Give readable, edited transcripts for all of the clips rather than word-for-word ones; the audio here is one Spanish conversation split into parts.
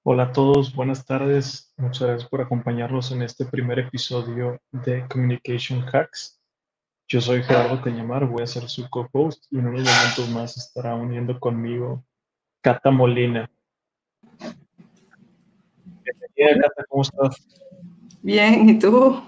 Hola a todos, buenas tardes. Muchas gracias por acompañarnos en este primer episodio de Communication Hacks. Yo soy Gerardo Cañamar, voy a ser su co-host y en unos momentos más estará uniendo conmigo Cata Molina. Bienvenida, Cata, ¿cómo estás? Bien, ¿y tú?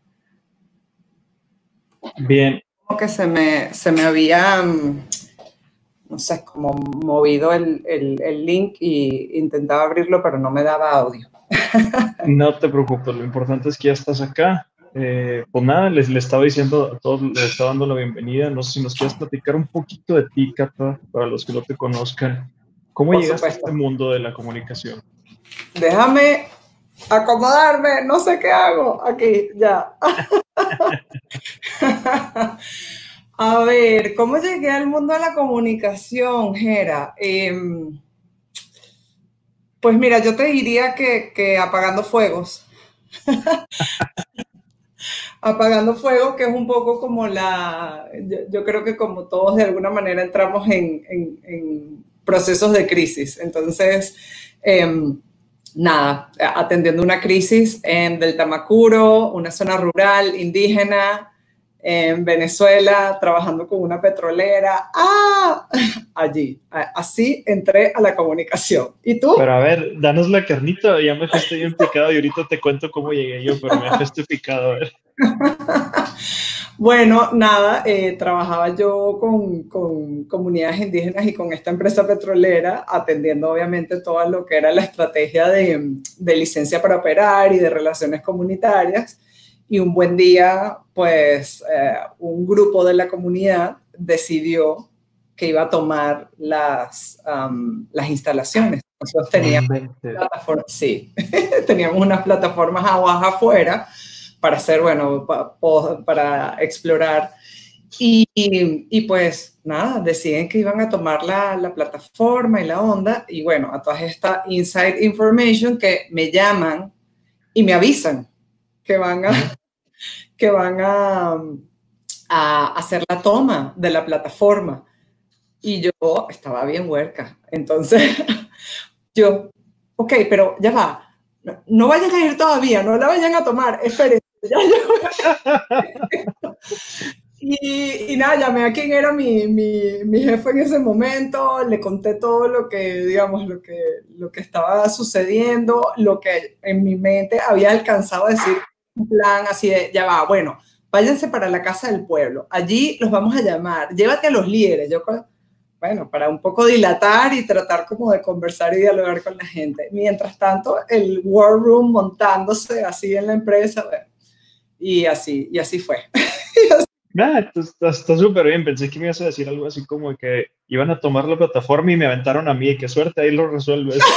Bien. Como que se me había, no sé, como movido el link y intentaba abrirlo, pero no me daba audio. No te preocupes, lo importante es que ya estás acá. Pues nada, les estaba diciendo a todos, les estaba dando la bienvenida. No sé si nos quieres platicar un poquito de ti, Cata, para los que no te conozcan. ¿Cómo Por llegaste a supuesto. este mundo de la comunicación? Déjame acomodarme, no sé qué hago. Aquí, ya. A ver, ¿cómo llegué al mundo de la comunicación, Gera? Pues mira, yo te diría que apagando fuegos. Apagando fuego, que es un poco como yo creo que como todos de alguna manera entramos en procesos de crisis. Entonces, nada, atendiendo una crisis en del Tamacuro, una zona rural, indígena, en Venezuela, trabajando con una petrolera. ¡Ah! Allí. Así entré a la comunicación. ¿Y tú? Pero a ver, danos la carnita, ya me dejaste bien picado y ahorita te cuento cómo llegué yo, pero me dejaste picado, a ver. Bueno, nada, trabajaba yo con comunidades indígenas y con esta empresa petrolera, atendiendo obviamente todo lo que era la estrategia de licencia para operar y de relaciones comunitarias. Y un buen día, pues, un grupo de la comunidad decidió que iba a tomar las instalaciones. Nosotros No teníamos inventes. plataformas, sí, teníamos unas plataformas aguas afuera para hacer, bueno, para explorar. Y pues nada, deciden que iban a tomar la plataforma y la onda, y bueno, a todas esta inside information que me llaman y me avisan que van a, que van a hacer la toma de la plataforma. Y yo estaba bien huerca. Entonces, yo, ok, pero ya va, no vayan a ir todavía, no la vayan a tomar, esperen. Ya y nada, llamé a quien era mi jefe en ese momento, le conté todo lo que, digamos, lo que estaba sucediendo, lo que en mi mente había alcanzado a decir, un plan así de, ya va, bueno, váyanse para la casa del pueblo, allí los vamos a llamar, llévate a los líderes, bueno, para un poco dilatar y tratar como de conversar y dialogar con la gente. Mientras tanto, el war room montándose así en la empresa, bueno, y así fue. Nada, está súper bien. Pensé que me ibas a decir algo así como que iban a tomar la plataforma y me aventaron a mí. Qué suerte, ahí lo resuelves.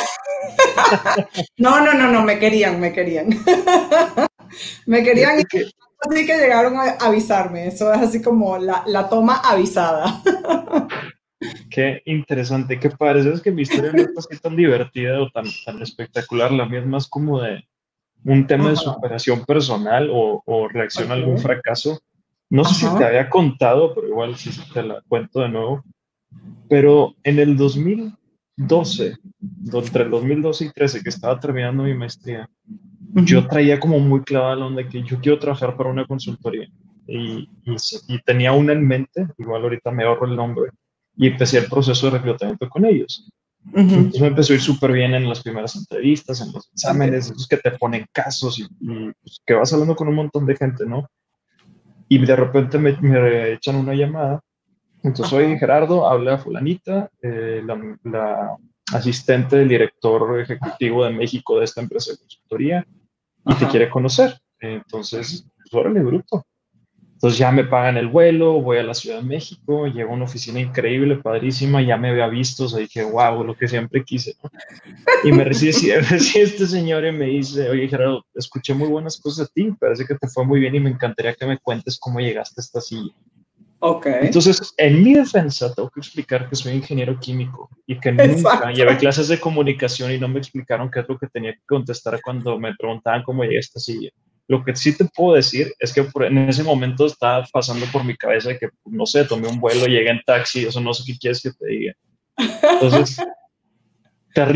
No, me querían, me querían. Me querían y Fíjate que así que llegaron a avisarme. Eso es así como la toma avisada. qué interesante, qué padre. Es que mi historia no está así tan divertida o tan espectacular. La mía es más como de un tema de Ajá, superación personal o reacción a ok. algún fracaso. No sé si te Ajá, había contado, pero igual si te la cuento de nuevo. Pero en el 2012, entre el 2012 y 13, que estaba terminando mi maestría, yo ujú, traía como muy clavada la onda de que yo quiero trabajar para una consultoría y tenía una en mente, igual ahorita me ahorro el nombre, y empecé el proceso de reclutamiento con ellos. ujú, Entonces me empezó a ir súper bien en las primeras entrevistas, en los ok. exámenes, esos que te ponen casos y pues, que vas hablando con un montón de gente, ¿no? Y de repente me echan una llamada. Entonces, Ajá, soy Gerardo, habla fulanita, la asistente del director ejecutivo de México de esta empresa de consultoría, y te quiere ajá. conocer. Entonces, pues órale, bruto. Entonces ya me pagan el vuelo, voy a la Ciudad de México, llego a una oficina increíble, padrísima, ya me había visto, o sea, dije, wow, lo que siempre quise, ¿no? Y me recibe, recibe este señor y me dice, oye, Gerardo, escuché muy buenas cosas de ti, parece que te fue muy bien y me encantaría que me cuentes cómo llegaste a esta silla. Ok. Entonces, en mi defensa, tengo que explicar que soy ingeniero químico y que nunca llevé Exacto. clases de comunicación y no me explicaron qué es lo que tenía que contestar cuando me preguntaban cómo llegué a esta silla. Lo que sí te puedo decir es que en ese momento estaba pasando por mi cabeza que, no sé, tomé un vuelo, llegué en taxi, eso no sé qué quieres que te diga. Entonces, terrible.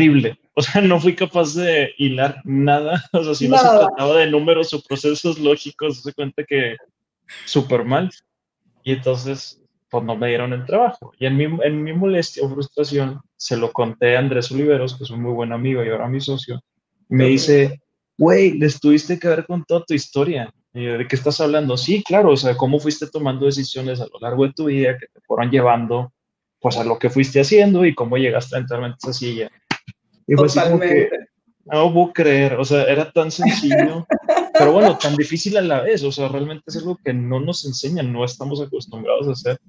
o sea, no fui capaz de hilar nada. O sea, si no se Nada. trataba de números o procesos lógicos, se cuenta que súper mal. Y entonces, pues no me dieron el trabajo. Y en mi molestia o frustración, se lo conté a Andrés Oliveros, que es un muy buen amigo y ahora mi socio. Y me dice, güey, les tuviste que haber contado tu historia. Y yo, ¿de qué estás hablando? Sí, claro, o sea, cómo fuiste tomando decisiones a lo largo de tu vida que te fueron llevando, pues, a lo que fuiste haciendo y cómo llegaste a entrar en esa silla. Y fue así como que, Totalmente. no puedo creer, o sea, era tan sencillo, pero bueno, tan difícil a la vez, o sea, realmente es algo que no nos enseñan, no estamos acostumbrados a hacer.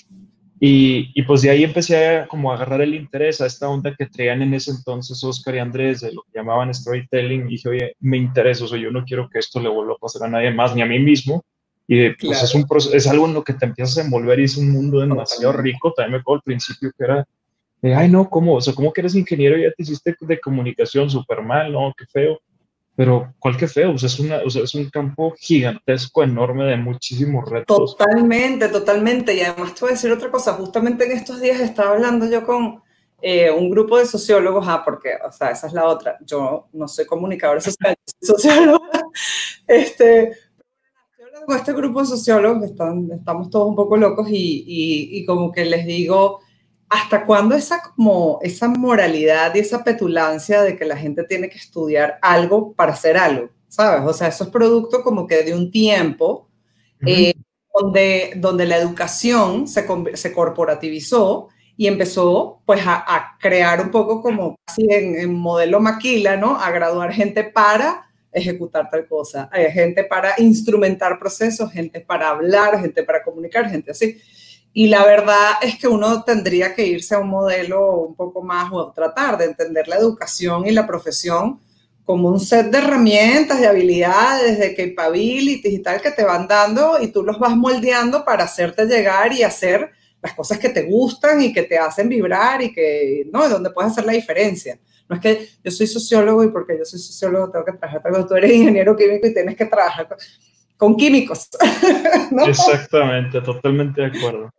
Y pues de ahí empecé a como a agarrar el interés a esta onda que traían en ese entonces Oscar y Andrés, de lo que llamaban storytelling, y dije, oye, me interesa, o sea, yo no quiero que esto le vuelva a pasar a nadie más, ni a mí mismo, y pues es Claro, es algo en lo que te empiezas a envolver y es un mundo demasiado totalmente. rico, también me acuerdo al principio que era ay, no, ¿cómo? O sea, ¿cómo que eres ingeniero y ya te hiciste de comunicación súper mal? No, qué feo. Pero, ¿cuál qué feo? O sea, es un campo gigantesco, enorme, de muchísimos retos. Totalmente, totalmente. Y además te voy a decir otra cosa. Justamente en estos días estaba hablando yo con un grupo de sociólogos, porque, o sea, esa es la otra. Yo no soy comunicadora social, soy socióloga. Este, yo hablo con este grupo de sociólogos, estamos todos un poco locos y como que les digo, ¿hasta cuándo como esa moralidad y esa petulancia de que la gente tiene que estudiar algo para hacer algo? ¿Sabes? O sea, eso es producto como que de un tiempo Ujú. donde la educación se corporativizó y empezó pues a crear un poco como así en modelo maquila, ¿no? A graduar gente para ejecutar tal cosa, gente para instrumentar procesos, gente para hablar, gente para comunicar, gente así. Y la verdad es que uno tendría que irse a un modelo un poco más o tratar de entender la educación y la profesión como un set de herramientas, de habilidades, de capabilities y tal que te van dando y tú los vas moldeando para hacerte llegar y hacer las cosas que te gustan y que te hacen vibrar y que, ¿no? Donde puedes hacer la diferencia. No es que yo soy sociólogo y porque yo soy sociólogo tengo que trabajar con tú eres ingeniero químico y tienes que trabajar con químicos, ¿no? Exactamente, totalmente de acuerdo.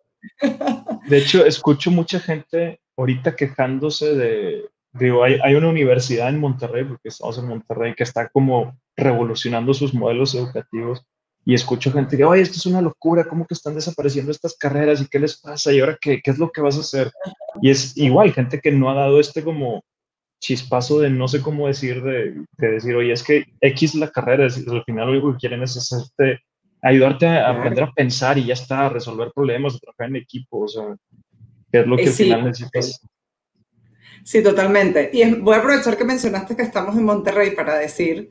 De hecho, escucho mucha gente ahorita quejándose digo, hay una universidad en Monterrey, porque estamos en Monterrey, que está como revolucionando sus modelos educativos. Y escucho gente que, oye, esto es una locura, ¿cómo que están desapareciendo estas carreras y qué les pasa? ¿Y ahora qué es lo que vas a hacer? Y es igual, gente que no ha dado este como chispazo de no sé cómo decir, de decir, oye, es que X la carrera, al final lo único que quieren es hacerte, ayudarte a aprender a pensar y ya está, a resolver problemas, a trabajar en equipo, o sea, que es lo que al Sí, final necesitas. sí, totalmente. Y voy a aprovechar que mencionaste que estamos en Monterrey para decir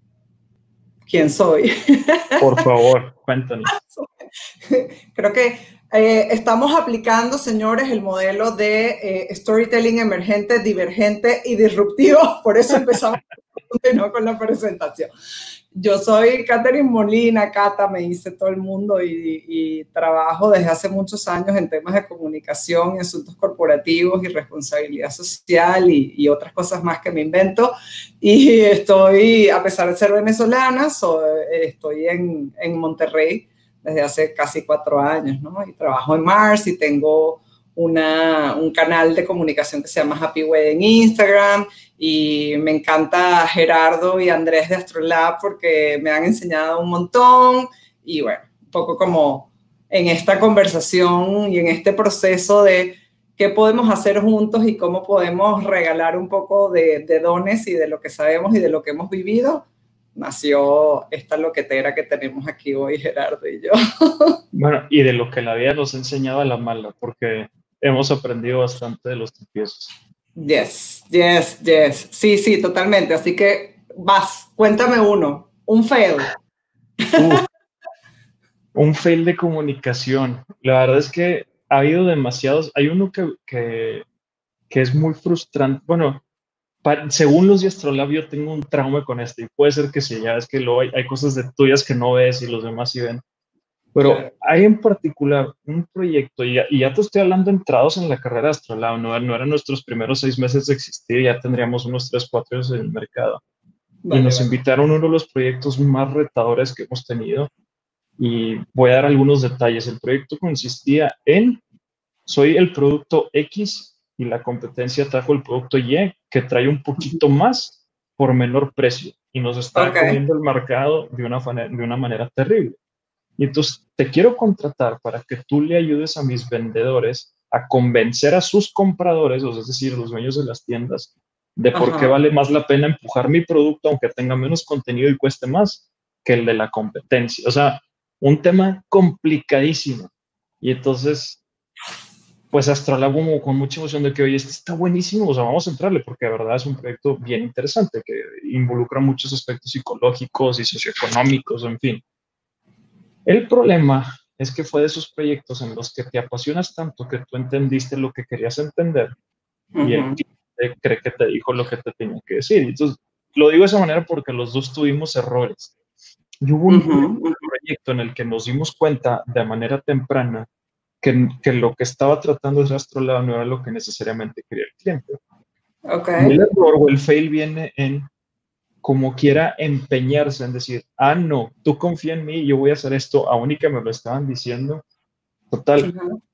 quién soy. Por favor, cuéntanos. Creo que estamos aplicando, señores, el modelo de storytelling emergente, divergente y disruptivo. Por eso empezamos con la presentación. Yo soy Catherine Molina, Cata, me dice todo el mundo, y trabajo desde hace muchos años en temas de comunicación y asuntos corporativos y responsabilidad social y otras cosas más que me invento. Y estoy, a pesar de ser venezolana, estoy en Monterrey desde hace casi 4 años, ¿no? Y trabajo en Mars y tengo un canal de comunicación que se llama Happy Way en Instagram y me encanta Gerardo y Andrés de Astrolab porque me han enseñado un montón y bueno, un poco como en esta conversación y en este proceso de qué podemos hacer juntos y cómo podemos regalar un poco de dones y de lo que sabemos y de lo que hemos vivido, nació esta loquetera que tenemos aquí hoy, Gerardo y yo. Bueno, y de lo que la vida nos ha enseñado a la mala, porque hemos aprendido bastante de los tropiezos. Yes, yes, yes. Sí, sí, totalmente. Así que vas, cuéntame uno, un fail. Uf, un fail de comunicación. La verdad es que ha habido demasiados. Hay uno que es muy frustrante. Bueno, según los de Astrolab, yo tengo un trauma con esto y puede ser que sí, ya es que luego hay cosas de tuyas que no ves y los demás sí ven. Pero Claro. hay en particular un proyecto, y ya te estoy hablando entrados en la carrera de Astrolab, no eran nuestros primeros 6 meses de existir, ya tendríamos unos 3 4 años en el mercado. Y Vale, nos vale. invitaron a uno de los proyectos más retadores que hemos tenido. Y voy a dar algunos detalles. El proyecto consistía en, soy el producto X y la competencia trajo el producto Y que trae un poquito más por menor precio y nos está comiendo el mercado de una manera terrible. Y entonces te quiero contratar para que tú le ayudes a mis vendedores a convencer a sus compradores, o sea, es decir, los dueños de las tiendas, de por qué vale más la pena empujar mi producto aunque tenga menos contenido y cueste más que el de la competencia. O sea, un tema complicadísimo. Y entonces, pues Astrolab como con mucha emoción de que, oye, este está buenísimo, o sea, vamos a entrarle, porque de verdad es un proyecto bien interesante que involucra muchos aspectos psicológicos y socioeconómicos, en fin. El problema es que fue de esos proyectos en los que te apasionas tanto que tú entendiste lo que querías entender y el cliente cree que te dijo lo que te tenía que decir. Entonces, lo digo de esa manera porque los dos tuvimos errores. Y hubo un proyecto en el que nos dimos cuenta de manera temprana que lo que estaba tratando de Astrolab no era lo que necesariamente quería el cliente. Y el error o el fail viene en como quiera empeñarse en decir, no, tú confía en mí, yo voy a hacer esto, aún y que me lo estaban diciendo. Total,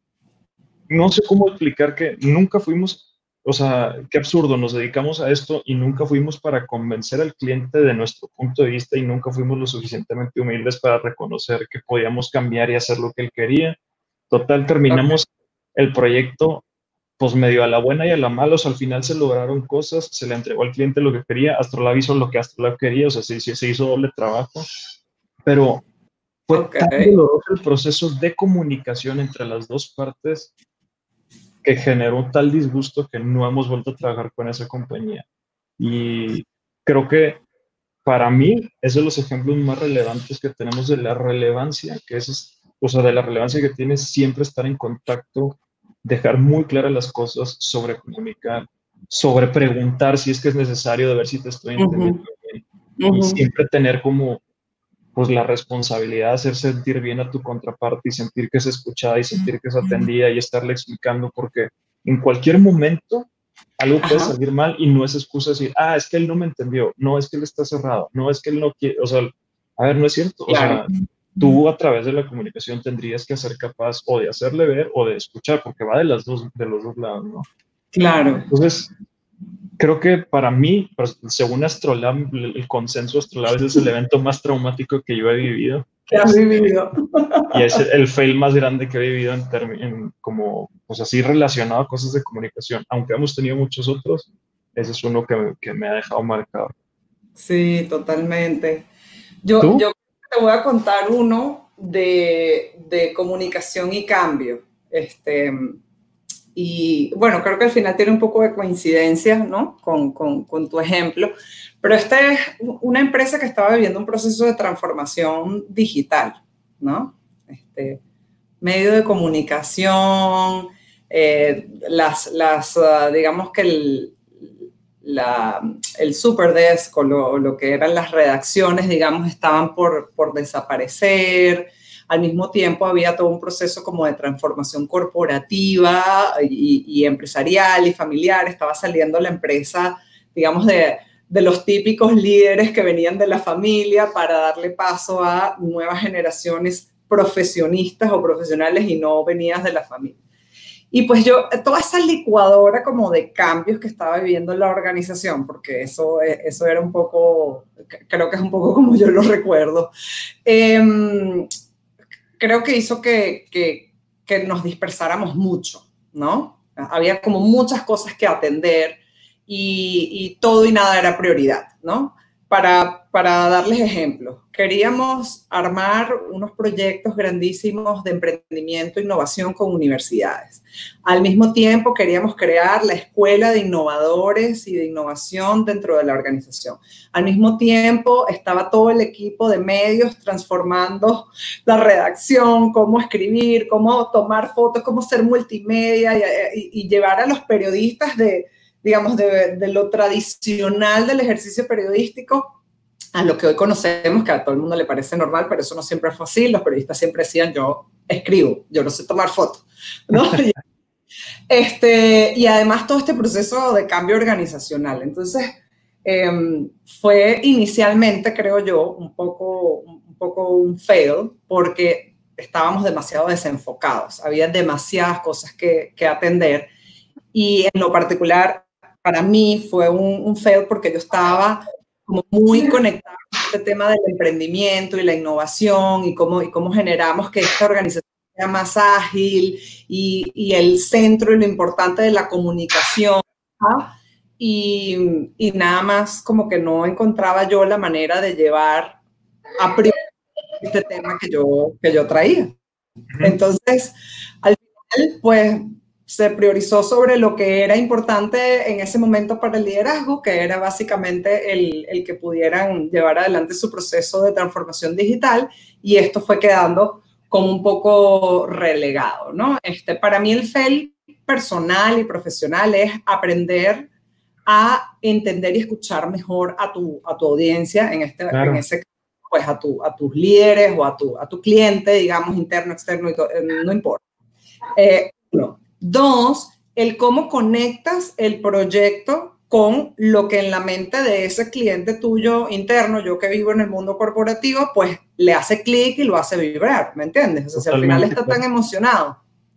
no sé cómo explicar que nunca fuimos, o sea, qué absurdo, nos dedicamos a esto y nunca fuimos para convencer al cliente de nuestro punto de vista y nunca fuimos lo suficientemente humildes para reconocer que podíamos cambiar y hacer lo que él quería. Total, terminamos el proyecto pues medio a la buena y a la mala, o sea, al final se lograron cosas, se le entregó al cliente lo que quería, Astrolab hizo lo que Astrolab quería, o sea, se hizo doble trabajo, pero fue tan doloroso el proceso de comunicación entre las dos partes que generó tal disgusto que no hemos vuelto a trabajar con esa compañía. Y creo que para mí es de los ejemplos más relevantes que tenemos de la relevancia, que es, o sea, de la relevancia que tiene siempre estar en contacto, dejar muy claras las cosas, sobre comunicar, sobre preguntar si es que es necesario, de ver si te estoy entendiendo bien, y siempre tener como pues la responsabilidad de hacer sentir bien a tu contraparte y sentir que es escuchada y sentir que es atendida y estarle explicando porque en cualquier momento algo puede salir mal y no es excusa decir, es que él no me entendió, no es que él está cerrado, no es que él no quiere, o sea, a ver, no es cierto, o sea, tú a través de la comunicación tendrías que ser capaz o de hacerle ver o de escuchar, porque va de los dos lados, ¿no? Claro. Entonces, creo que para mí, según Astrolab, el consenso Astrolab es el evento más traumático que yo he vivido. Que has vivido. Y es el fail más grande que he vivido como, pues así relacionado a cosas de comunicación. Aunque hemos tenido muchos otros, ese es uno que me ha dejado marcado. Sí, totalmente. Yo te voy a contar uno de comunicación y cambio. Y bueno, creo que al final tiene un poco de coincidencia, ¿no? Con tu ejemplo, pero esta es una empresa que estaba viviendo un proceso de transformación digital, ¿no? Medio de comunicación, digamos que el superdesk o lo que eran las redacciones, digamos, estaban por desaparecer. Al mismo tiempo había todo un proceso como de transformación corporativa y empresarial y familiar. Estaba saliendo la empresa, digamos, de los típicos líderes que venían de la familia para darle paso a nuevas generaciones profesionistas o profesionales y no venías de la familia. Y pues toda esa licuadora como de cambios que estaba viviendo la organización, porque eso era un poco, creo que es un poco como yo lo recuerdo, creo que hizo que nos dispersáramos mucho, ¿no? Había como muchas cosas que atender y todo y nada era prioridad, ¿no? Para darles ejemplos, queríamos armar unos proyectos grandísimos de emprendimiento e innovación con universidades. Al mismo tiempo, queríamos crear la escuela de innovadores y de innovación dentro de la organización. Al mismo tiempo, estaba todo el equipo de medios transformando la redacción, cómo escribir, cómo tomar fotos, cómo ser multimedia y llevar a los periodistas digamos, de lo tradicional del ejercicio periodístico a lo que hoy conocemos, que a todo el mundo le parece normal, pero eso no siempre es fácil. Los periodistas siempre decían, yo escribo, yo no sé tomar fotos, ¿no? Y además todo este proceso de cambio organizacional. Entonces, fue inicialmente, creo yo, un poco un fail, porque estábamos demasiado desenfocados, había demasiadas cosas que atender. Y en lo particular, para mí fue un fail porque yo estaba como muy conectada con este tema del emprendimiento y la innovación y cómo generamos que esta organización sea más ágil y el centro y lo importante de la comunicación. ¿Ah? Y nada más como que no encontraba yo la manera de llevar a priori este tema que yo traía. Entonces, al final, pues se priorizó sobre lo que era importante en ese momento para el liderazgo, que era básicamente el que pudieran llevar adelante su proceso de transformación digital, y esto fue quedando como un poco relegado, ¿no? Para mí el fail personal y profesional es aprender a entender y escuchar mejor a tu audiencia, Claro. en ese pues a tus líderes o a tu cliente, digamos, interno, externo, no importa. Uno. Dos, el cómo conectas el proyecto con lo que en la mente de ese cliente tuyo interno, yo que vivo en el mundo corporativo, pues le hace clic y lo hace vibrar, ¿me entiendes? O sea, si al final está tan emocionado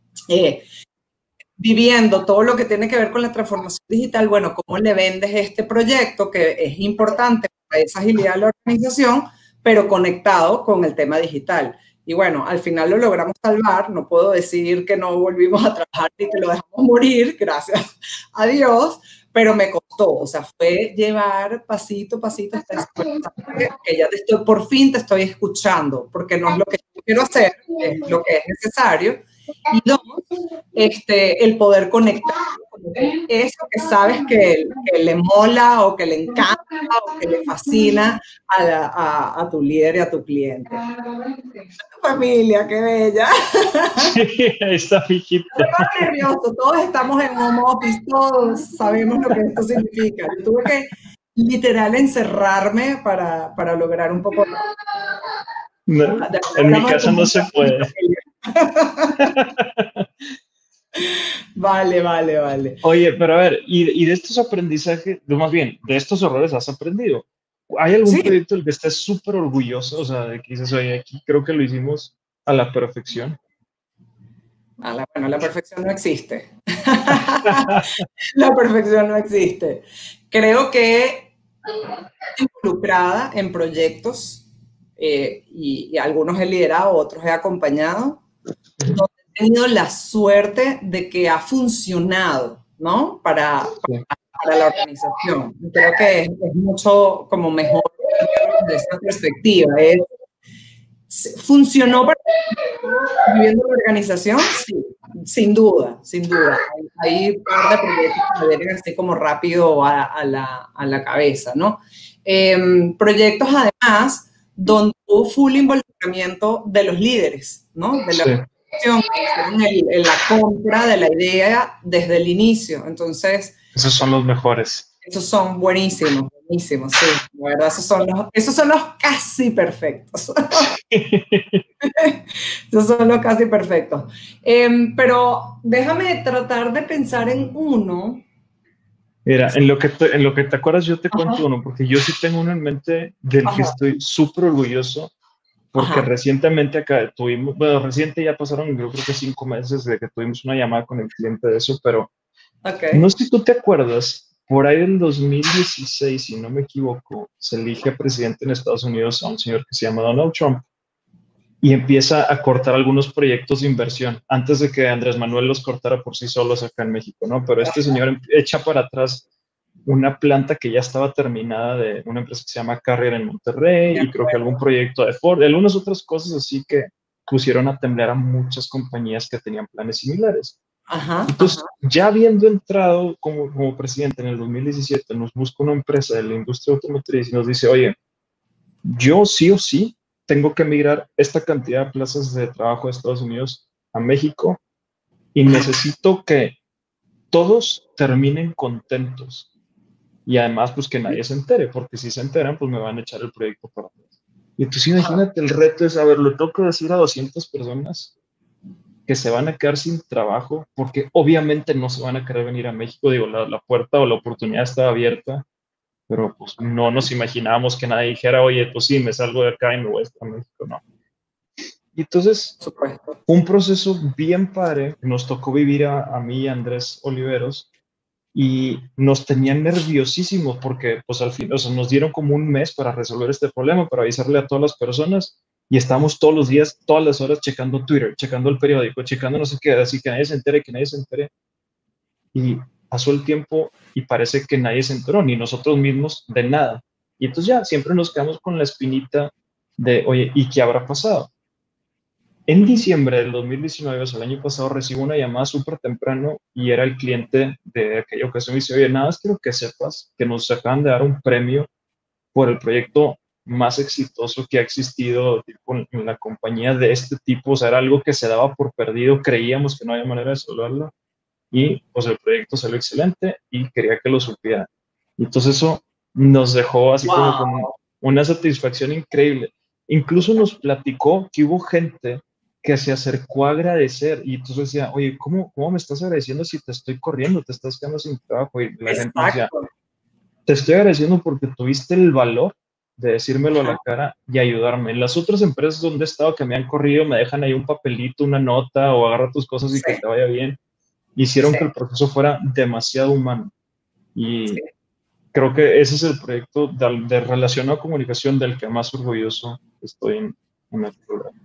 viviendo todo lo que tiene que ver con la transformación digital, bueno, ¿cómo le vendes este proyecto que es importante para esa agilidad de la organización, pero conectado con el tema digital? Y bueno, al final lo logramos salvar, no puedo decir que no volvimos a trabajar y que lo dejamos morir, gracias a Dios, pero me costó, o sea, fue llevar pasito a pasito hasta que ya por fin te estoy escuchando, porque no es lo que yo quiero hacer, es lo que es necesario. Y dos, el poder conectar eso que sabes que le mola o que le encanta o que le fascina a tu líder y a tu cliente. Familia, qué bella. Sí, ahí está fijito. Estoy nervioso, todos estamos en home office, todos sabemos lo que esto significa. Yo tuve que literal encerrarme para lograr un poco. No, en mi casa no se puede. Vale. Oye, pero a ver, y de estos aprendizajes, más bien, de estos errores has aprendido. ¿Hay algún proyecto del que estés súper orgulloso? O sea, de que dices, oye, aquí creo que lo hicimos a la perfección. Bueno, la perfección no existe. La perfección no existe. Creo que estoy involucrada en proyectos y algunos he liderado, otros he acompañado, donde he tenido la suerte de que ha funcionado, ¿no? Para la organización. Creo que es mucho como mejor desde esa perspectiva. ¿Funcionó para viviendo la organización? Sí, sin duda. Hay un par de proyectos que me vienen así como rápido a la cabeza, ¿no? Proyectos además donde hubo full involucramiento de los líderes, ¿no? De la organización, que hicieron la compra de la idea desde el inicio. Entonces, esos son los mejores. Esos son buenísimos, sí. La verdad, esos son los casi perfectos. Esos son los casi perfectos. Pero déjame tratar de pensar en uno. Mira, en lo que te acuerdas, yo te cuento uno, porque yo sí tengo uno en mente del que estoy súper orgulloso, porque recientemente acá tuvimos, bueno, reciente ya pasaron, yo creo que 5 meses de que tuvimos una llamada con el cliente de eso, pero no sé si tú te acuerdas, por ahí del 2016, si no me equivoco, se elige presidente en Estados Unidos a un señor que se llama Donald Trump y empieza a cortar algunos proyectos de inversión antes de que Andrés Manuel los cortara por sí solos acá en México, ¿no? Pero este señor echa para atrás una planta que ya estaba terminada de una empresa que se llama Carrier en Monterrey y creo que algún proyecto de Ford, algunas otras cosas así que pusieron a temblar a muchas compañías que tenían planes similares. Entonces, ya habiendo entrado como presidente en el 2017, nos busca una empresa de la industria automotriz y nos dice, oye, yo sí o sí tengo que migrar esta cantidad de plazas de trabajo de Estados Unidos a México y necesito que todos terminen contentos y además pues que nadie se entere, porque si se enteran pues me van a echar el proyecto para atrás. Y entonces imagínate, el reto es, a ver, le tengo que decir a 200 personas que se van a quedar sin trabajo porque obviamente no se van a querer venir a México. Digo, la puerta o la oportunidad estaba abierta, pero pues no nos imaginábamos que nadie dijera, oye, pues sí, me salgo de acá y me voy a México, no. Y entonces, un proceso bien padre, nos tocó vivir a mí y a Andrés Oliveros, y nos tenían nerviosísimos porque pues al fin, o sea, nos dieron como un mes para resolver este problema, para avisarle a todas las personas y estamos todos los días, todas las horas checando Twitter, checando el periódico, checando no sé qué, así que nadie se entere, que nadie se entere. Y pasó el tiempo y parece que nadie se enteró, ni nosotros mismos, de nada. Y entonces ya siempre nos quedamos con la espinita de, oye, ¿y qué habrá pasado? En diciembre del 2019, o sea, el año pasado, recibo una llamada súper temprano y era el cliente de aquella ocasión y dice, oye, nada más quiero que sepas que nos acaban de dar un premio por el proyecto más exitoso que ha existido tipo, en la compañía de este tipo. O sea, era algo que se daba por perdido, creíamos que no había manera de resolverlo y pues el proyecto salió excelente y quería que lo supiera. Y entonces eso nos dejó así como con Wow. una satisfacción increíble. Incluso nos platicó que hubo gente que se acercó a agradecer y entonces decía, oye, ¿cómo me estás agradeciendo si te estoy corriendo, te estás quedando sin trabajo? Y la gente decía, Exacto. te estoy agradeciendo porque tuviste el valor de decírmelo a Ajá, la cara y ayudarme. En las otras empresas donde he estado que me han corrido, me dejan ahí un papelito, una nota o agarra tus cosas y que sí, te vaya bien. Hicieron sí, que el proceso fuera demasiado humano. Y sí. creo que ese es el proyecto de relacionado a comunicación del que más orgulloso estoy en el programa.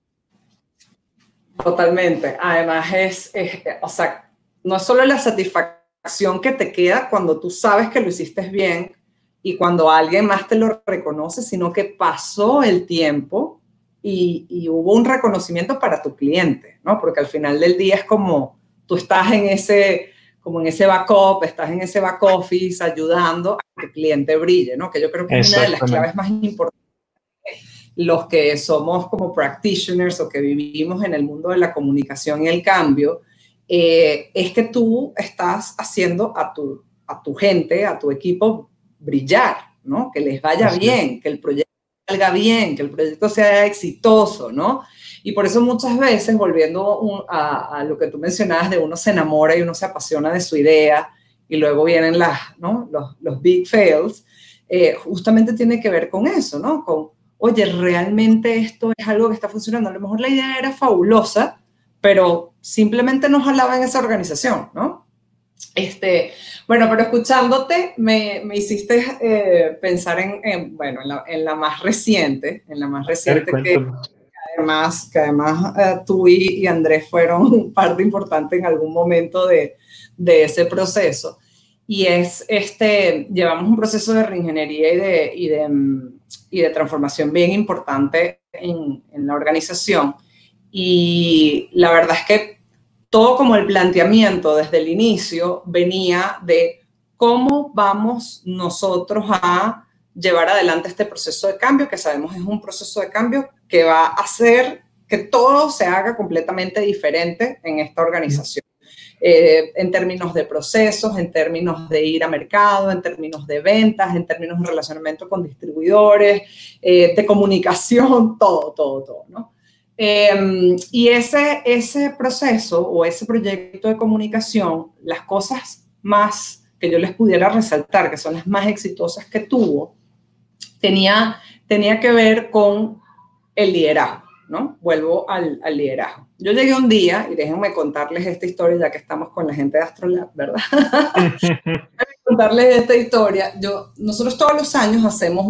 Totalmente. Además o sea, no es solo la satisfacción que te queda cuando tú sabes que lo hiciste bien y cuando alguien más te lo reconoce, sino que pasó el tiempo y hubo un reconocimiento para tu cliente, ¿no? Porque al final del día es como tú estás como en ese backup, estás en ese back office ayudando a que el cliente brille, ¿no? Que yo creo que es una de las Exactamente. claves más importantes los que somos como practitioners o que vivimos en el mundo de la comunicación y el cambio, es que tú estás haciendo a tu gente, a tu equipo brillar, ¿no? Que les vaya Así es. bien, que el proyecto salga bien, que el proyecto sea exitoso, ¿no? Y por eso muchas veces, volviendo a lo que tú mencionabas, de uno se enamora y uno se apasiona de su idea y luego vienen ¿no? los big fails, justamente tiene que ver con eso, ¿no? Con, oye, realmente esto es algo que está funcionando. A lo mejor la idea era fabulosa, pero simplemente no jalaba en esa organización, ¿no? Bueno, pero escuchándote me hiciste pensar bueno, en la más A ver, reciente cuéntame. que además tú y Andrés fueron parte importante en algún momento de ese proceso. Y llevamos un proceso de reingeniería y de transformación bien importante en la organización. Y la verdad es que todo como el planteamiento desde el inicio venía de cómo vamos nosotros a llevar adelante este proceso de cambio, que sabemos es un proceso de cambio que va a hacer que todo se haga completamente diferente en esta organización. En términos de procesos, en términos de ir a mercado, en términos de ventas, en términos de relacionamiento con distribuidores, de comunicación, todo, ¿no? Y ese proceso o ese proyecto de comunicación, las cosas más que yo les pudiera resaltar, que son las más exitosas que tuvo, tenía que ver con el liderazgo, ¿no? Vuelvo al liderazgo. Yo llegué un día, y déjenme contarles esta historia, ya que estamos con la gente de Astrolab, ¿verdad? Contarles esta historia. Nosotros todos los años hacemos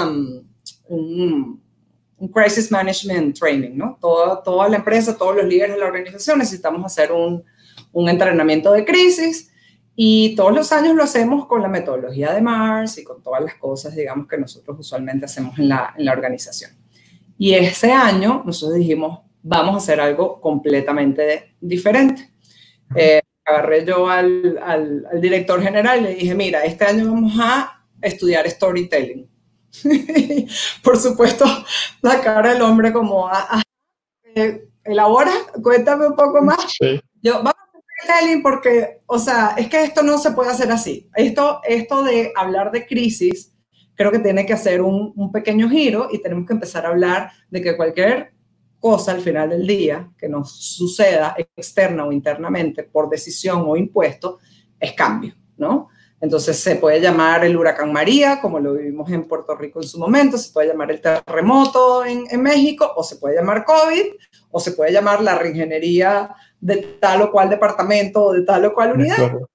un crisis management training, ¿no? Toda la empresa, todos los líderes de la organización necesitamos hacer un entrenamiento de crisis y todos los años lo hacemos con la metodología de Mars y con todas las cosas, digamos, que nosotros usualmente hacemos en la organización. Y ese año nosotros dijimos, vamos a hacer algo completamente diferente. Agarré yo al director general y le dije, mira, este año vamos a estudiar storytelling. Por supuesto, la cara del hombre como, elabora, cuéntame un poco más. Sí. Yo, vamos a hacer storytelling porque, o sea, es que esto no se puede hacer así. Esto de hablar de crisis, creo que tiene que hacer un pequeño giro y tenemos que empezar a hablar de que cualquier cosa al final del día que nos suceda externa o internamente por decisión o impuesto es cambio, ¿no? Entonces se puede llamar el huracán María, como lo vivimos en Puerto Rico en su momento, se puede llamar el terremoto en México, o se puede llamar COVID, o se puede llamar la reingeniería de tal o cual departamento o de tal o cual unidad. Claro.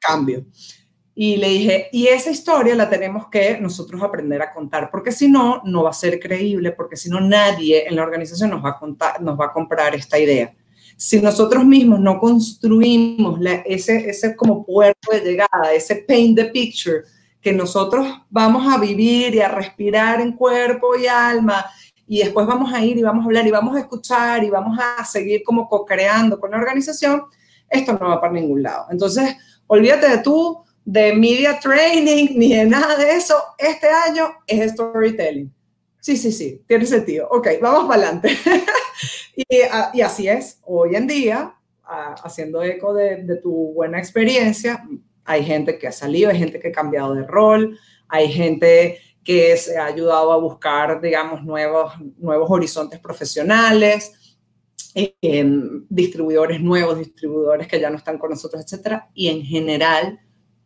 cambio. Y le dije, y esa historia la tenemos que nosotros aprender a contar, porque si no, no va a ser creíble, porque si no, nadie en la organización nos va a comprar esta idea. Si nosotros mismos no construimos ese como puerto de llegada, ese paint the picture, que nosotros vamos a vivir y a respirar en cuerpo y alma, y después vamos a ir y vamos a hablar y vamos a escuchar y vamos a seguir como co-creando con la organización, esto no va para ningún lado. Entonces, olvídate de media training, ni de nada de eso. Este año es storytelling. Sí, tiene sentido. Ok, vamos para adelante. Y así es. Hoy en día, haciendo eco de tu buena experiencia, hay gente que ha salido, hay gente que ha cambiado de rol, hay gente que se ha ayudado a buscar, digamos, nuevos horizontes profesionales, distribuidores nuevos, distribuidores que ya no están con nosotros, etcétera. Y en general,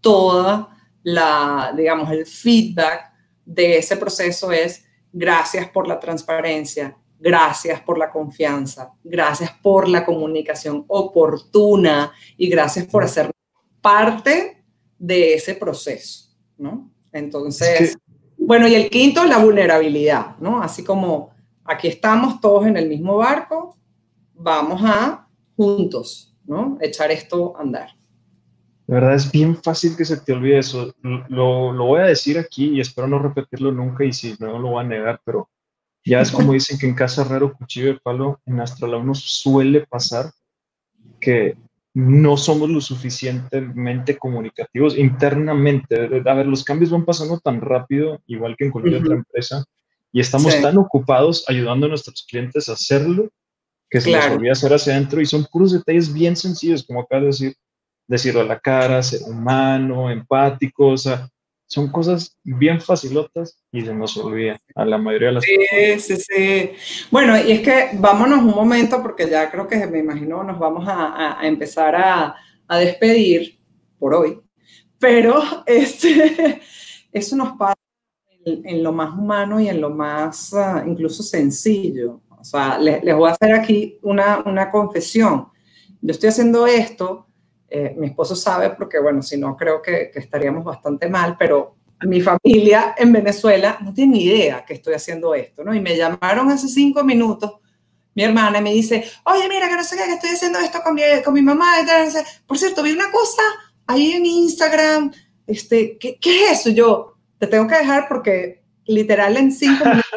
digamos, el feedback de ese proceso es gracias por la transparencia, gracias por la confianza, gracias por la comunicación oportuna y gracias por hacer parte de ese proceso, ¿no? Entonces, bueno, y el quinto, la vulnerabilidad, ¿no? Así como aquí estamos todos en el mismo barco, vamos a juntos, ¿no? Echar esto a andar. De verdad es bien fácil que se te olvide eso. Lo voy a decir aquí y espero no repetirlo nunca y si no lo voy a negar, pero ya es como dicen que en casa herrero cuchillo de palo, en Astrolab nos suele pasar que no somos lo suficientemente comunicativos internamente. A ver, los cambios van pasando tan rápido, igual que en cualquier otra empresa, y estamos tan ocupados ayudando a nuestros clientes a hacerlo que se les olvida hacer hacia adentro y son puros detalles bien sencillos, como acabas de decir, decirlo a la cara, ser humano, empático, o sea, son cosas bien facilotas y se nos olvida a la mayoría de las personas. Sí. Bueno, y es que vámonos un momento porque ya creo que me imagino nos vamos a empezar a despedir por hoy, pero eso nos pasa en lo más humano y en lo más incluso sencillo. O sea, les voy a hacer aquí una confesión. Yo estoy haciendo esto, mi esposo sabe porque, bueno, si no creo que estaríamos bastante mal, pero mi familia en Venezuela no tiene ni idea que estoy haciendo esto, ¿no? Y me llamaron hace 5 minutos mi hermana y me dice, oye, mira, que no sé qué, que estoy haciendo esto con mi mamá y tal. Por cierto, vi una cosa ahí en Instagram, ¿qué es eso? Yo te tengo que dejar porque literal en 5 minutos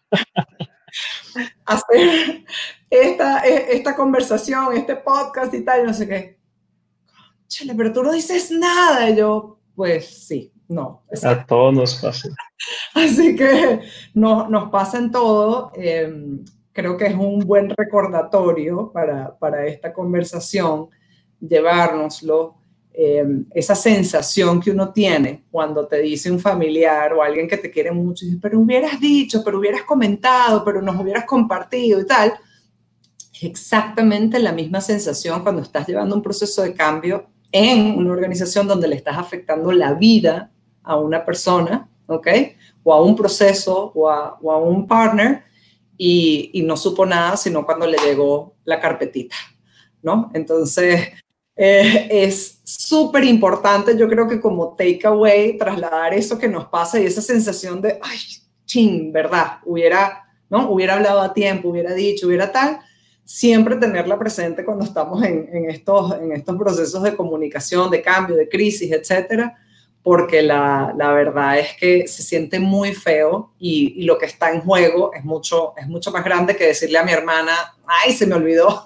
hacer esta conversación, este podcast y tal, y no sé qué. Chale, pero tú no dices nada. Y yo, pues sí, no. A todos nos pasa. Así que nos pasa en todo. Creo que es un buen recordatorio para esta conversación, llevárnoslo. Esa sensación que uno tiene cuando te dice un familiar o alguien que te quiere mucho, y dice, pero hubieras dicho, pero hubieras comentado, pero nos hubieras compartido y tal. Es exactamente la misma sensación cuando estás llevando un proceso de cambio en una organización donde le estás afectando la vida a una persona, ¿ok? O a un proceso o a un partner y no supo nada sino cuando le llegó la carpetita, ¿no? Entonces, es súper importante, yo creo que como takeaway, trasladar eso que nos pasa y esa sensación de, ay, ching, ¿verdad? Hubiera hablado a tiempo, hubiera dicho, hubiera tal, siempre tenerla presente cuando estamos en estos procesos de comunicación, de cambio, de crisis, etcétera, porque la verdad es que se siente muy feo y lo que está en juego es mucho más grande que decirle a mi hermana, ay, se me olvidó.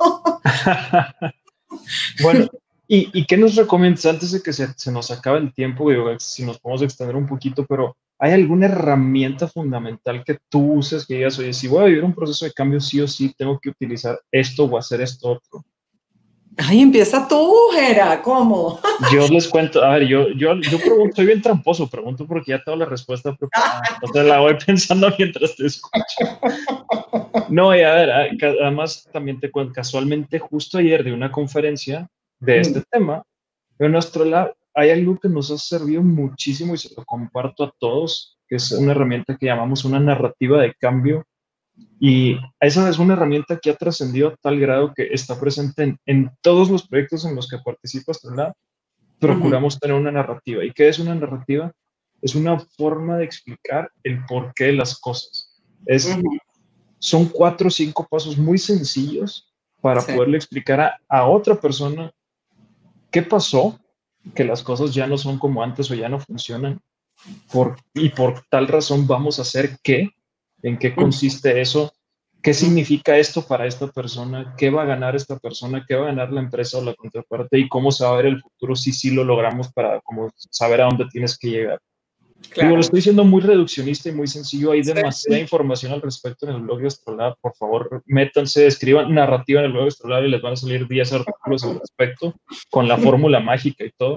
Bueno, ¿y qué nos recomiendas antes de que se nos acabe el tiempo? Digo, si nos podemos extender un poquito, pero ¿hay alguna herramienta fundamental que tú uses que digas, oye, si voy a vivir un proceso de cambio, sí o sí tengo que utilizar esto o hacer esto otro? Ay, empieza tú, Jera, ¿cómo? Yo les cuento, a ver, yo pregunto, soy bien tramposo, pregunto porque ya tengo la respuesta preparada, entonces la voy pensando mientras te escucho. No, y a ver, además también te cuento, casualmente justo ayer de una conferencia de este tema, en nuestro lado hay algo que nos ha servido muchísimo y se lo comparto a todos, que es una herramienta que llamamos una narrativa de cambio. Y esa es una herramienta que ha trascendido a tal grado que está presente en todos los proyectos en los que participa Astrolab. procuramos tener una narrativa. ¿Y qué es una narrativa? Es una forma de explicar el porqué de las cosas. Son 4 o 5 pasos muy sencillos para Sí. poderle explicar a otra persona qué pasó, que las cosas ya no son como antes o ya no funcionan, y por tal razón vamos a hacer qué, en qué consiste eso, qué significa esto para esta persona, qué va a ganar esta persona, qué va a ganar la empresa o la contraparte y cómo se va a ver el futuro si sí lo logramos para como saber a dónde tienes que llegar. Digo, lo Claro. estoy diciendo muy reduccionista y muy sencillo. Hay Sí, demasiada sí. información al respecto en el blog de Astrolab. Por favor, métanse, escriban narrativa en el blog de Astrolab y les van a salir 10 artículos al respecto con la fórmula mágica y todo.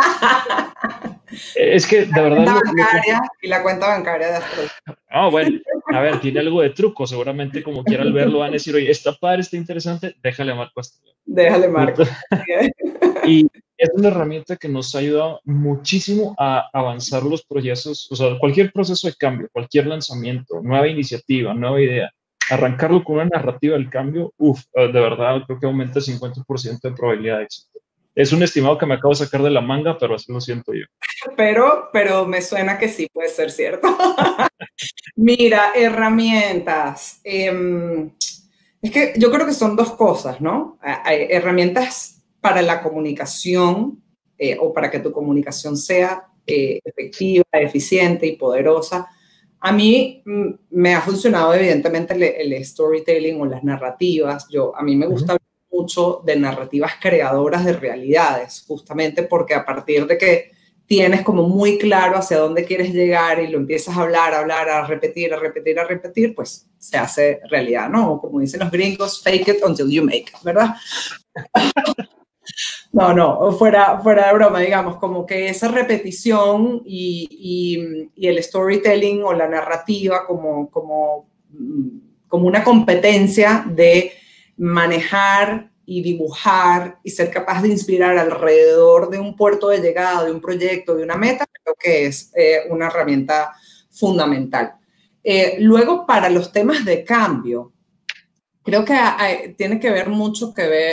Es que de verdad Y la cuenta bancaria de Astro. bueno, a ver, tiene algo de truco. Seguramente como quieran verlo van a decir, oye, está padre, está interesante, déjale marco Astrolab. Déjale marco. Y es una herramienta que nos ha ayudado muchísimo a avanzar los procesos, o sea, cualquier proceso de cambio, cualquier lanzamiento, nueva iniciativa, nueva idea, arrancarlo con una narrativa del cambio, de verdad, creo que aumenta el 50% de probabilidad de éxito. Es un estimado que me acabo de sacar de la manga, pero así lo siento yo. Pero me suena que sí puede ser cierto. Mira, herramientas. Es que yo creo que son dos cosas, ¿no? Hay herramientas para la comunicación o para que tu comunicación sea efectiva, eficiente y poderosa. A mí me ha funcionado evidentemente el storytelling o las narrativas. A mí me gusta mucho de narrativas creadoras de realidades, justamente porque a partir de que tienes como muy claro hacia dónde quieres llegar y lo empiezas a hablar, a repetir, pues se hace realidad, ¿no? Como dicen los gringos, fake it until you make it, ¿verdad? No, fuera de broma, digamos, como que esa repetición y el storytelling o la narrativa como una competencia de manejar y dibujar y ser capaz de inspirar alrededor de un puerto de llegada, de un proyecto, de una meta, creo que es una herramienta fundamental. Luego, para los temas de cambio, creo que tiene que ver mucho,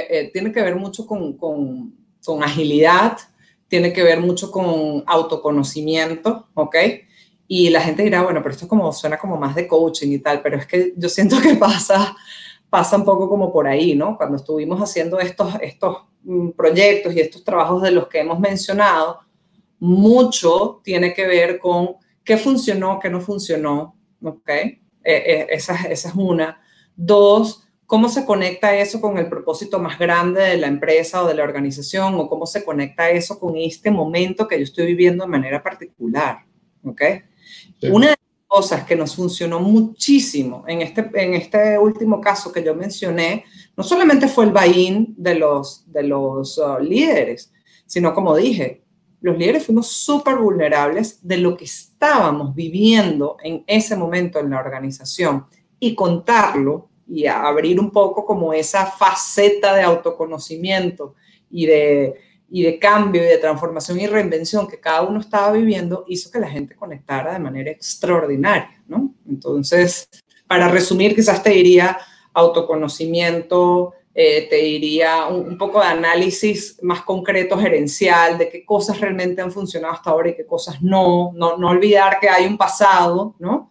con agilidad, tiene que ver mucho con autoconocimiento, ¿ok? Y la gente dirá, bueno, pero esto suena como más de coaching y tal, pero es que yo siento que pasa un poco como por ahí, ¿no? Cuando estuvimos haciendo estos proyectos y estos trabajos de los que hemos mencionado, mucho tiene que ver con qué funcionó, qué no funcionó, ¿ok? Esa es una. Dos, cómo se conecta eso con el propósito más grande de la empresa o de la organización, o cómo se conecta eso con este momento que yo estoy viviendo de manera particular, ¿ok? Sí. Una de las cosas que nos funcionó muchísimo en este último caso que yo mencioné, no solamente fue el buy-in de los líderes, sino como dije, los líderes fuimos súper vulnerables de lo que estábamos viviendo en ese momento en la organización y contarlo y abrir un poco como esa faceta de autoconocimiento y de cambio y de transformación y reinvención que cada uno estaba viviendo hizo que la gente conectara de manera extraordinaria, ¿no? Entonces, para resumir, quizás te diría autoconocimiento, te diría un poco de análisis más concreto gerencial de qué cosas realmente han funcionado hasta ahora y qué cosas no olvidar que hay un pasado, ¿no?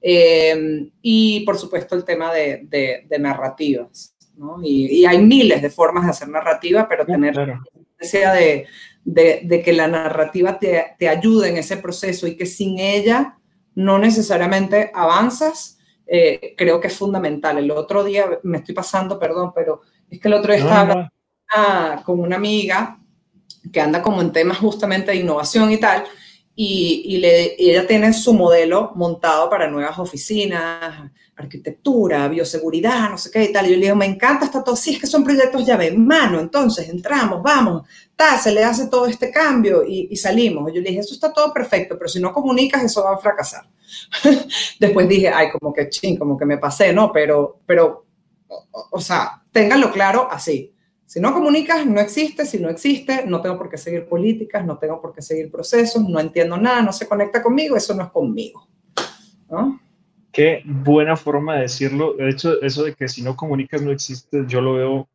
Y por supuesto el tema de narrativas, ¿no? Y hay miles de formas de hacer narrativa, pero tener la conciencia de que la narrativa te ayude en ese proceso y que sin ella no necesariamente avanzas, creo que es fundamental. El otro día, me estoy pasando, perdón, pero es que el otro día estaba hablando con una amiga que anda como en temas justamente de innovación y tal, y ella tiene su modelo montado para nuevas oficinas, arquitectura, bioseguridad, no sé qué y tal. Y yo le digo, me encanta, está todo, sí, es que son proyectos llave en mano, entonces entramos, vamos, se le hace todo este cambio y salimos. Yo le dije, eso está todo perfecto, pero si no comunicas, eso va a fracasar. Después dije, ay, como que me pasé, ¿no? Pero, o sea, ténganlo claro así. Si no comunicas, no existe. Si no existe, no tengo por qué seguir políticas, no tengo por qué seguir procesos, no entiendo nada, no se conecta conmigo, eso no es conmigo, ¿no? Qué buena forma de decirlo. De hecho, eso de que si no comunicas no existe, yo lo veo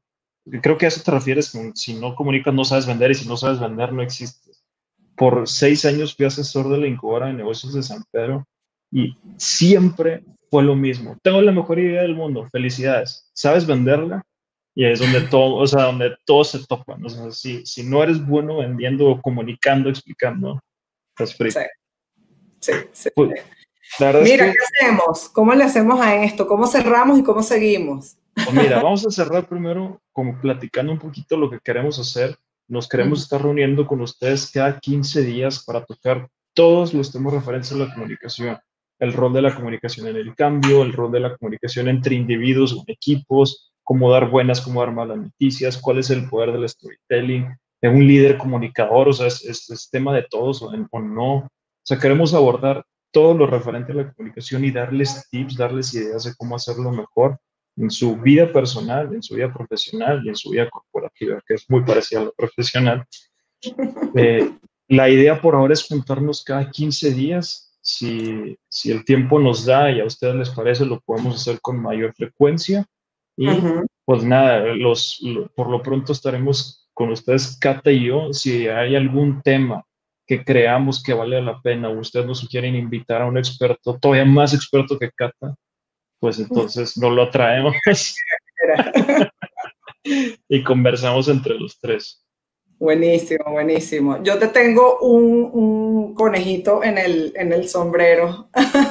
creo que a eso te refieres con si no comunicas no sabes vender y si no sabes vender no existes. Por 6 años fui asesor de la incubadora de negocios de San Pedro y siempre fue lo mismo. Tengo la mejor idea del mundo, felicidades. ¿Sabes venderla? Y ahí es donde todo, o sea, donde todos se topan. O sea, si no eres bueno vendiendo o comunicando, explicando, estás Sí, frito. sí, sí. Pues, la verdad es Mira, que, ¿qué hacemos? ¿Cómo le hacemos a esto? ¿Cómo cerramos y cómo seguimos? pues mira, vamos a cerrar primero como platicando un poquito lo que queremos hacer. Nos queremos Ujú, estar reuniendo con ustedes cada 15 días para tocar todos los temas referentes a la comunicación. El rol de la comunicación en el cambio, el rol de la comunicación entre individuos o equipos, cómo dar buenas, cómo dar malas noticias, cuál es el poder del storytelling, de un líder comunicador, o sea, es tema de todos o no. O sea, queremos abordar todo lo referente a la comunicación y darles tips, darles ideas de cómo hacerlo mejor en su vida personal, en su vida profesional y en su vida corporativa, que es muy parecida a lo profesional. Eh, la idea por ahora es juntarnos cada 15 días. Si el tiempo nos da y a ustedes les parece, lo podemos hacer con mayor frecuencia. Y ujú. pues nada, por lo pronto estaremos con ustedes, Cata y yo. Si hay algún tema que creamos que vale la pena o ustedes nos quieren invitar a un experto, todavía más experto que Cata, pues entonces no lo traemos y conversamos entre los tres. Buenísimo, buenísimo. Yo te tengo un conejito en el sombrero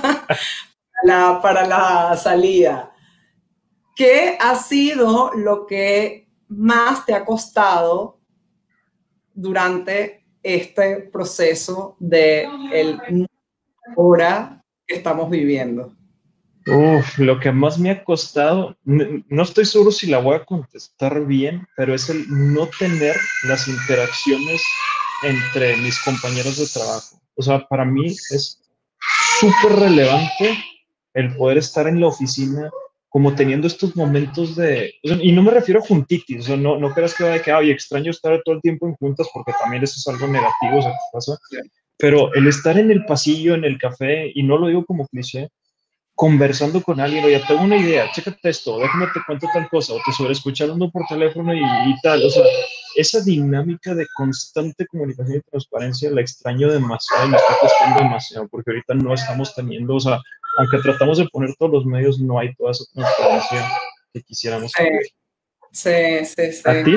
para la salida. ¿Qué ha sido lo que más te ha costado durante este proceso de el hora que estamos viviendo? Uf, lo que más me ha costado, no estoy seguro si la voy a contestar bien, pero es el no tener las interacciones entre mis compañeros de trabajo. O sea, para mí es súper relevante el poder estar en la oficina como teniendo estos momentos de, o sea, y no me refiero a juntitis, o sea, no creas que va de que, ay, extraño estar todo el tiempo en juntas porque también eso es algo negativo, o sea, que pasa, pero el estar en el pasillo, en el café, y no lo digo como cliché, conversando con alguien, oye, tengo una idea, chécate esto, déjame te cuento tal cosa, o te sobreescuchando por teléfono y tal, o sea, esa dinámica de constante comunicación y transparencia la extraño demasiado y me está costando demasiado, porque ahorita no estamos teniendo, o sea, aunque tratamos de poner todos los medios, no hay toda esa transparencia que quisiéramos Sí, tener. sí, sí, ¿A ti? sí.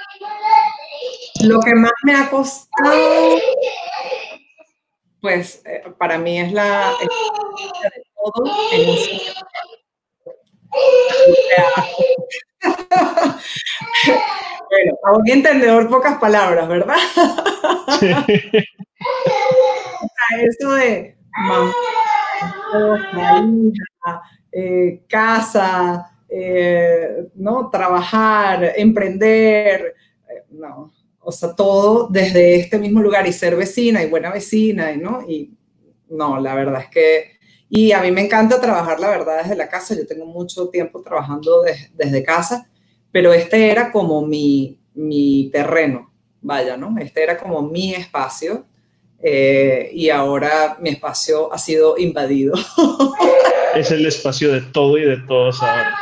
Lo que más me ha costado, pues, para mí es la de todo en un sitio. O sea, bueno, a un entendedor pocas palabras, ¿verdad? Sí. Eso de mamá, esposa, hija, casa, ¿no? Trabajar, emprender, no, o sea, todo desde este mismo lugar y ser vecina y buena vecina, ¿no? Y no, la verdad es que, y a mí me encanta trabajar, la verdad, desde la casa. Yo tengo mucho tiempo trabajando desde casa, pero este era como mi terreno, vaya, ¿no? Este era como mi espacio. Y ahora mi espacio ha sido invadido. Es el espacio de todo y de todos ahora.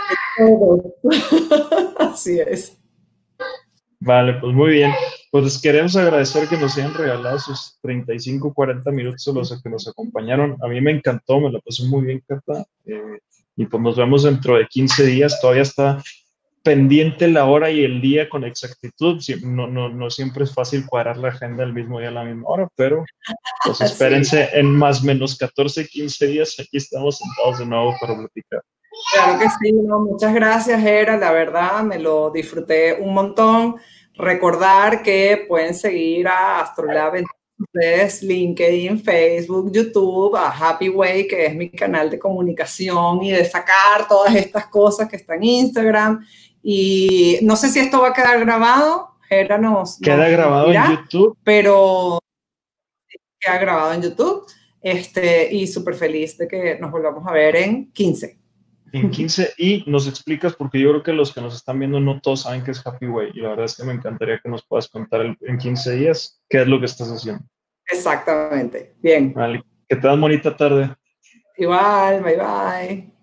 Así es. Vale, pues muy bien. Pues queremos agradecer que nos hayan regalado sus 35, 40 minutos a los que nos acompañaron. A mí me encantó, me la pasé muy bien, Cata. Y pues nos vemos dentro de 15 días. Todavía está pendiente la hora y el día con exactitud. No siempre es fácil cuadrar la agenda el mismo día a la misma hora, pero pues Sí, espérense en más o menos 14, 15 días. Aquí estamos sentados de nuevo para platicar. claro que sí. No, muchas gracias, Era. La verdad, me lo disfruté un montón. Recordar que pueden seguir a Astrolab en redes, LinkedIn, Facebook, YouTube, a Happy Way, que es mi canal de comunicación y de sacar todas estas cosas que están en Instagram. Y no sé si esto va a quedar grabado, Hera Queda nos grabado en dirá, YouTube. pero queda grabado en YouTube. Y súper feliz de que nos volvamos a ver en 15. En 15 y nos explicas, porque yo creo que los que nos están viendo no todos saben qué es Happy Way y la verdad es que me encantaría que nos puedas contar en 15 días qué es lo que estás haciendo. Exactamente. Bien. Vale, que te das bonita tarde. Igual, bye bye.